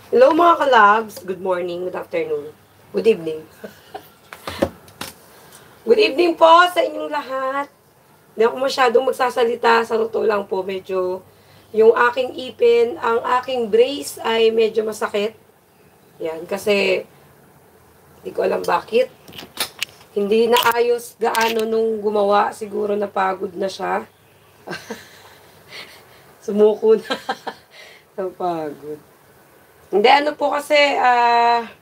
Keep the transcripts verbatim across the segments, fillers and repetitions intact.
Hello mga kalabs, good morning, good afternoon, good evening. Good evening po sa inyong lahat. Hindi ako masyadong magsasalita, sa totoo lang po medyo yung aking ipin, ang aking brace ay medyo masakit. Yan, kasi hindi ko alam bakit. Hindi na ayos gaano nung gumawa, siguro napagod na siya. Sumuko na. Napagod. Hindi, ano po kasi, ah... Uh,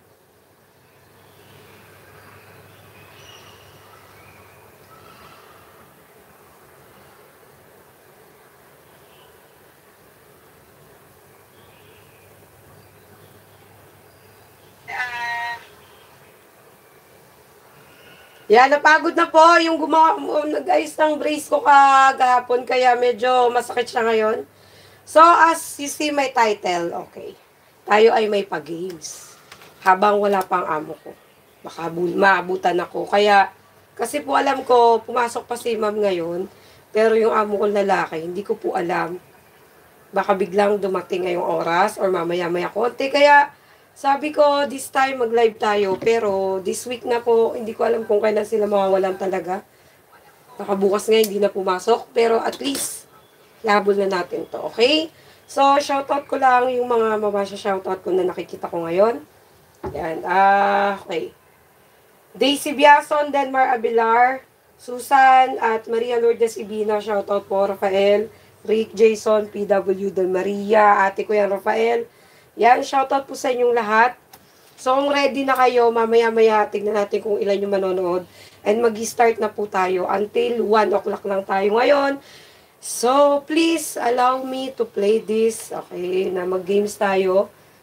Yan, napagod na po yung gumawa, nag-ayos ng brace ko kagahapon, kaya medyo masakit siya ngayon. So, as you see my title, okay, tayo ay may pag-games. Habang wala pang amo ko. Baka maabutan ako. Kaya, kasi po alam ko, pumasok pa si ma'am ngayon, pero yung amo ko lalaki, hindi ko po alam. Baka biglang dumating ngayong oras, or mamaya-maya konti. Kaya, sabi ko, this time mag-live tayo. Pero, this week na po, hindi ko alam kung kailan sila mawawalan talaga. Baka bukas nga hindi na pumasok. Pero, at least, labol na natin to, okay? So, shoutout ko lang yung mga mamasya shoutout ko na nakikita ko ngayon. Yan, ah, uh, okay. Daisy Biason, Denmar Abilar, Susan, at Maria Lourdes Ibina, shoutout po, Rafael, Rick Jason, P W Del Maria, ate ko yan, Rafael. Yan, shoutout po sa inyong lahat. So, kung ready na kayo, mamaya-maya, tignan natin kung ilan yung manonood. And mag-start na po tayo. Until one o'clock lang tayo ngayon. So, please allow me to play this. Okay, na mag-games tayo.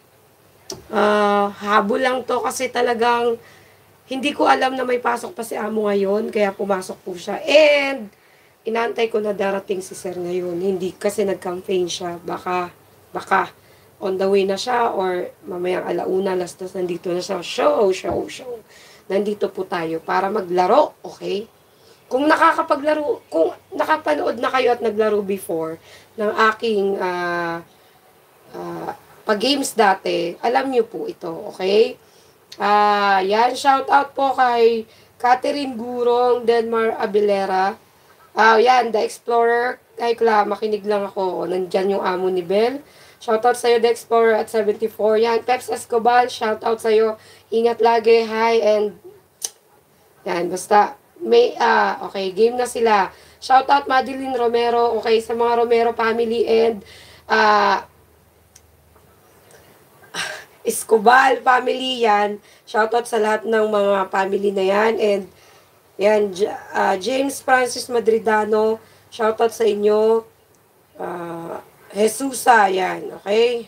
Uh, habol lang to kasi talagang hindi ko alam na may pasok pa si amo ngayon. Kaya pumasok po siya. And, inaantay ko na darating si sir ngayon. Hindi kasi nag-campaign siya. Baka, baka, on the way na siya or mamayang alauna, alas dos, nandito na siya. Show, show, show. Nandito po tayo para maglaro, okay? Kung nakakapaglaro, kung nakapanood na kayo at naglaro before ng aking uh, uh, pag-games dati, alam niyo po ito, okay? Uh, yan, shout out po kay Catherine Gurong, Denmar Abilera. Ah, uh, yan, The Explorer. Ay, kla, makinig lang ako. Nandyan yung amo ni Bel. Shoutout sa'yo, The Explorer at seventy-four. Yan, Peps Escobar, shoutout sa'yo. Ingat lagi, hi, and yan, basta, may, ah, uh, okay, game na sila. Shoutout Madeline Romero, okay, sa mga Romero family, and, ah, uh, Escobar family, yan. Shoutout sa lahat ng mga family na yan, and, yan, uh, James Francis Madridano, shoutout sa inyo. Ah, uh, Jesusa, yan, okay?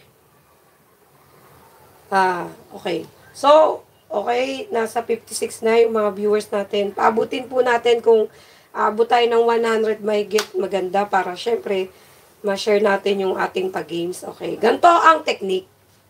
Ah, okay. So, okay, nasa fifty-six na yung mga viewers natin. Paabutin po natin kung abot tayo ng one hundred mahigit, maganda para syempre ma-share natin yung ating pag-games. Okay, ganito ang technique.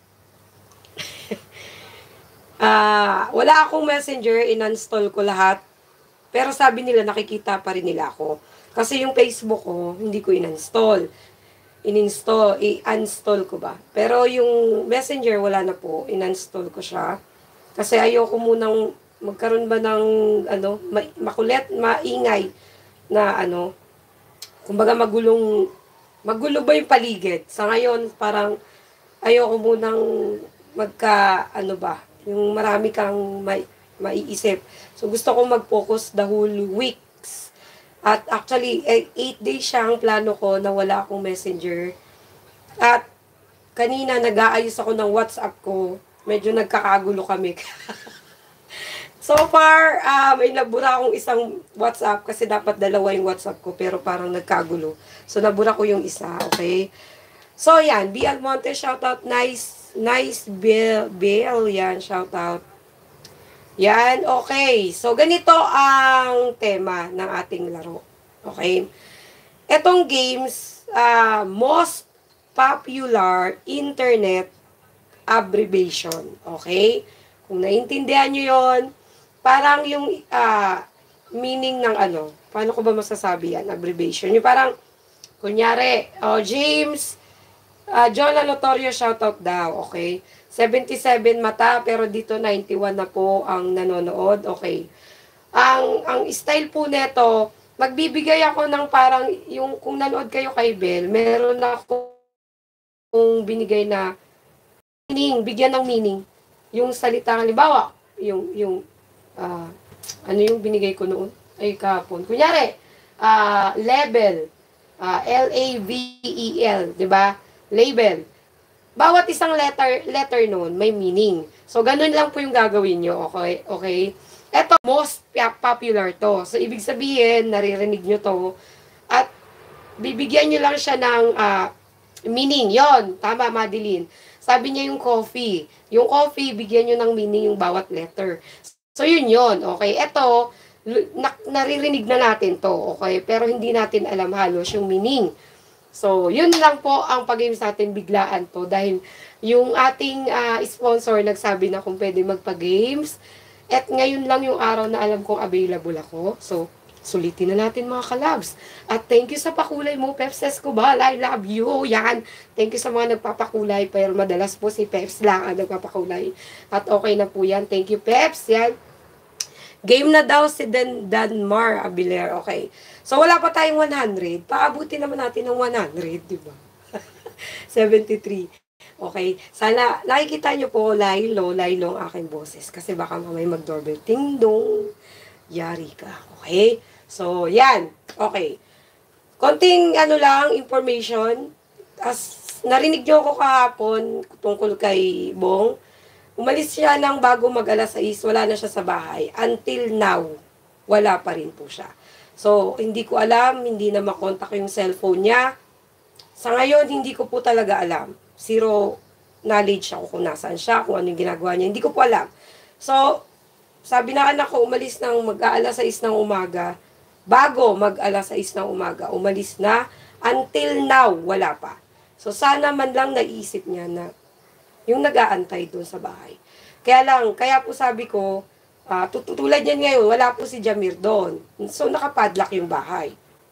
Ah, uh, wala akong messenger, in-install ko lahat. Pero sabi nila nakikita pa rin nila ako. Kasi yung Facebook ko, hindi ko in-install. In-install, i-install ko ba? Pero yung Messenger, wala na po. In-install ko siya. Kasi ayoko munang magkaroon ba ng, ano, ma- makulit, maingay na, ano, kumbaga magulong, magulo ba yung paligid? Sa ngayon, parang ayoko munang magka, ano ba, yung marami kang may, maiisip. So, gusto kong mag-focus the whole week. At actually, eight days siya ang plano ko na wala akong messenger. At kanina nag-aayos ako ng WhatsApp ko. Medyo nagkakagulo kami. So far, uh, may nabura akong isang WhatsApp kasi dapat dalawa yung WhatsApp ko pero parang nagkagulo. So nabura ko yung isa, okay? So yan, B. Almonte, shoutout. Nice, nice Bill, Bill, yan, shoutout. Yan, okay. So, ganito ang tema ng ating laro. Okay? Etong games, uh, most popular internet abbreviation. Okay? Kung naiintindihan nyo yon, parang yung uh, meaning ng ano, paano ko ba masasabi yan, abbreviation. Yung parang, kunyari, oh, James, uh, John Lalotorio, shoutout daw. Okay? seventy-seven mata, pero dito ninety-one na po ang nanonood. Okay. Ang ang style po nito, magbibigay ako ng parang, yung kung nanood kayo kay Bel, meron ako kung binigay na meaning, bigyan ng meaning. Yung salita, halimbawa, yung, yung, uh, ano yung binigay ko noon? Ay, kahapon. Kunyari, uh, label, uh, L A V E L, di ba? Label. Bawat isang letter letter noon may meaning. So, ganun lang po yung gagawin nyo. Okay? Okay? Ito, most popular to. So, ibig sabihin, naririnig nyo to. At, bibigyan nyo lang siya ng uh, meaning. Yon, tama, Madeline. Sabi niya yung coffee. Yung coffee, bigyan nyo ng meaning yung bawat letter. So, yun yun. Okay? Ito, na, naririnig na natin to. Okay? Pero hindi natin alam halos yung meaning. So, yun lang po ang pag-games natin, biglaan to. Dahil yung ating uh, sponsor nagsabi na kung pwede magpa-games. At ngayon lang yung araw na alam kong available ako. So, sulitin na natin mga kalabs. At thank you sa pakulay mo, Peps Escobar. I love you. Yan. Thank you sa mga nagpapakulay. Pero madalas po si Peps lang ang nagpapakulay. At okay na po yan. Thank you, Peps. Yan. Game na daw si Dan Danmar Abiler. Okay. So, wala pa tayong one hundred. Paabuti naman natin ng one hundred, di ba? seventy-three. Okay. Sana, nakikita nyo po, Lailo, Lailo ang aking boses. Kasi baka mamay mag-doorbell. Ting dong. Yari ka. Okay. So, yan. Okay. Konting, ano lang, information. As narinig nyo ako kahapon tungkol kay Bong. Umalis siya ng bago mag-alas sais, wala na siya sa bahay. Until now, wala pa rin po siya. So, hindi ko alam, hindi na makontak yung cellphone niya. Sa ngayon, hindi ko po talaga alam. Zero knowledge ako kung nasaan siya, kung ano yung ginagawa niya. Hindi ko po alam. So, sabi na anak ko, umalis ng mag-aalas sais ng umaga. Bago mag-alas sais ng umaga, umalis na. Until now, wala pa. So, sana man lang naisip niya na yung nag-aantay doon sa bahay. Kaya lang, kaya po sabi ko, uh, tutulad niyan ngayon, wala po si Jamir doon. So, nakapadlock yung bahay.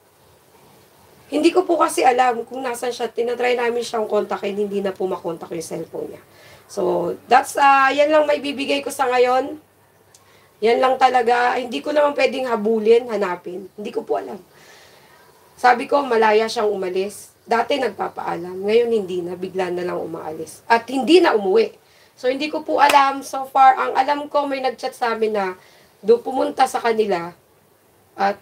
Hindi ko po kasi alam kung nasan siya. Tinatry namin siyang kontakin, hindi na po makontak yung cellphone niya. So, that's, uh, yan lang may bibigay ko sa ngayon. Yan lang talaga. Hindi ko naman pwedeng habulin, hanapin. Hindi ko po alam. Sabi ko, malaya siyang umalis. Dati nagpapaalam, ngayon hindi na, bigla na lang umaalis. At hindi na umuwi. So, hindi ko po alam, so far, ang alam ko, may nag-chat sa amin na do pumunta sa kanila. At,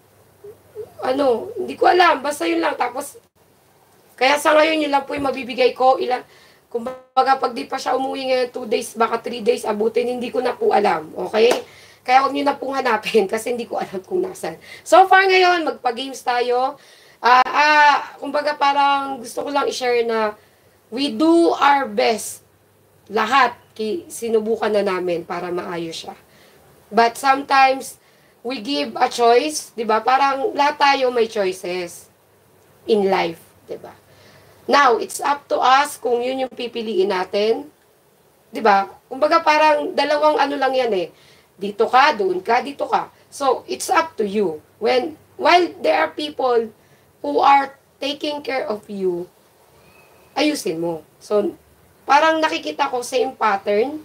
ano, hindi ko alam, basta yun lang. Tapos, kaya sa ngayon, yun lang po yung mabibigay ko. Ilan, kung baga, pag di pa siya umuwi ngayon, two days, baka three days, abutin, hindi ko na po alam. Okay? Kaya huwag nyo na pong hanapin kasi hindi ko alam kung nasan. So far ngayon, magpa-games tayo. Ah, uh, uh, kumbaga parang gusto ko lang i-share na we do our best. Lahat ki, sinubukan na namin para maayos siya. But sometimes we give a choice, 'di ba? Parang lahat tayo may choices in life, 'di ba? Now, it's up to us kung yun yung pipiliin natin. 'Di ba? Kumbaga parang dalawang ano lang 'yan eh. Dito ka, doon ka, dito ka. So, it's up to you. When while there are people who are taking care of you, ayusin mo. So, parang nakikita ko same pattern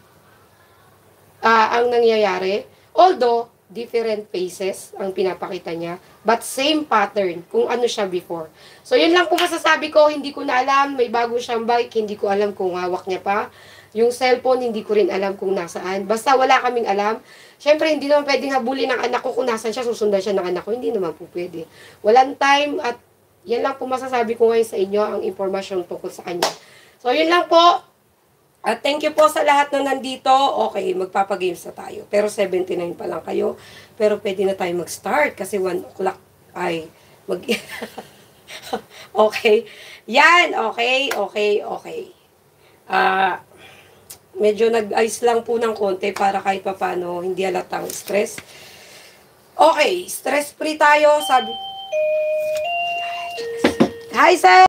uh, ang nangyayari. Although, different faces ang pinapakita niya, but same pattern kung ano siya before. So, yun lang po masasabi ko, hindi ko na alam, may bago siyang bike, hindi ko alam kung hawak niya pa. Yung cellphone, hindi ko rin alam kung nasaan. Basta wala kaming alam. Siyempre, hindi naman pwedeng habulin ng anak ko kung nasaan siya, susundan siya ng anak ko. Hindi naman po pwede. Walang time at yan lang po masasabi ko ngayon sa inyo, ang impormasyon tungkol sa kanya. So, yun lang po. At thank you po sa lahat na nandito. Okay, magpapagames na tayo. Pero seventy-nine pa lang kayo. Pero pwede na tayo mag-start kasi one o'clock ay mag... Okay. Yan, okay, okay, okay. Ah... Uh, medyo nag-ice lang po ng konti para kahit papano hindi halatang stress. Okay, stress-free tayo. Sabi... Hi, sir!